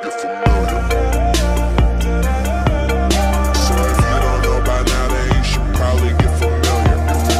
get familiar. So if you don't know by now, then you should probably get familiar.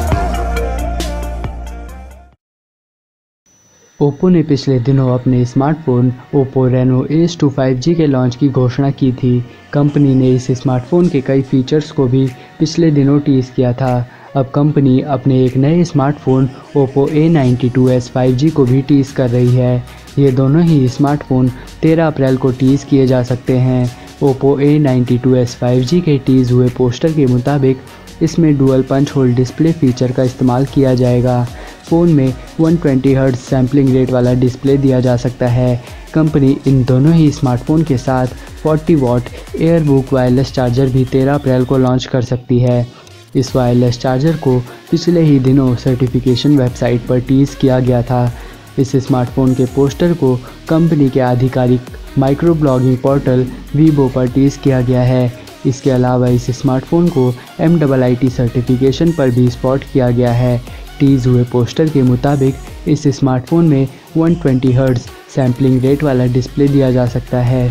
Oppo ने पिछले दिनों अपने smartphone Oppo Reno S 2 5G के launch की घोषणा की थी। कंपनी ने इस स्मार्टफोन के कई फीचर्स को भी पिछले दिनों टीज़ किया था। अब कंपनी अपने एक नए स्मार्टफोन ओप्पो A92s 5G को भी टीज़ कर रही है। ये दोनों ही स्मार्टफोन 13 अप्रैल को टीज़ किए जा सकते हैं। ओप्पो A92s 5G के टीज़ हुए पोस्टर के मुताबिक इसमें dual punch hole display feature का इस्तेमाल किया जाएगा। फ़ोन में 120 हर्ट्ज सैम्पलिंग रेट वाला डिस्प्ले दिया जा सकता है। कंपनी इन दोनों ही स्मार्टफोन के साथ 40 वॉट एयरबुक वायरलेस चार्जर भी 13 अप्रैल को लॉन्च कर सकती है। इस वायरलेस चार्जर को पिछले ही दिनों सर्टिफिकेशन वेबसाइट पर टीज़ किया गया था। इस स्मार्टफोन के पोस्टर को कंपनी के आधिकारिक माइक्रो ब्लॉगिंग पोर्टल वीबो पर टीज़ किया गया है। इसके अलावा इस स्मार्टफोन को MIIT सर्टिफिकेशन पर भी स्पॉट किया गया है। टीज़ हुए पोस्टर के मुताबिक इस स्मार्टफोन में 120 हर्ट्ज सैम्पलिंग रेट वाला डिस्प्ले दिया जा सकता है।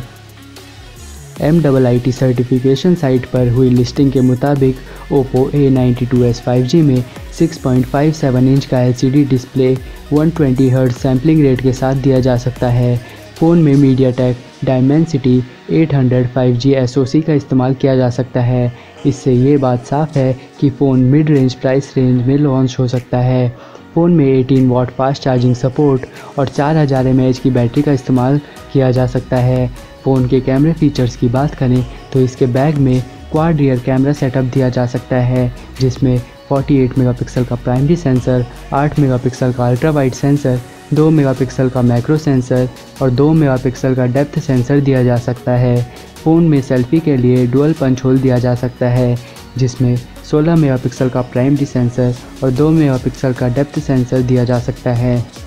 MIIT सर्टिफिकेशन साइट पर हुई लिस्टिंग के मुताबिक ओप्पो A92s 5G में 6.57 इंच का LCD display 120 hertz sampling rate के साथ दिया जा सकता है। फ़ोन में मीडियाटेक डायमेंसिटी 800 5G SoC का इस्तेमाल किया जा सकता है। इससे ये बात साफ है कि phone mid range price range में लॉन्च हो सकता है। फ़ोन में 18 वॉट फास्ट चार्जिंग सपोर्ट और 4000 mAh की बैटरी का इस्तेमाल किया जा सकता है। फ़ोन के कैमरे फीचर्स की बात करें तो इसके बैग में क्वाड रियर कैमरा सेटअप दिया जा सकता है, जिसमें 48 मेगापिक्सल का प्राइमरी सेंसर, 8 मेगापिक्सल का अल्ट्रा वाइड सेंसर, 2 मेगापिक्सल का मैक्रो सेंसर और 2 मेगापिक्सल का डेप्थ सेंसर दिया जा सकता है। फ़ोन में सेल्फी के लिए डुअल पंच होल दिया जा सकता है, जिसमें 16 मेगापिक्सल का प्राइमरी सेंसर और 2 मेगापिक्सल का डेप्थ सेंसर दिया जा सकता है।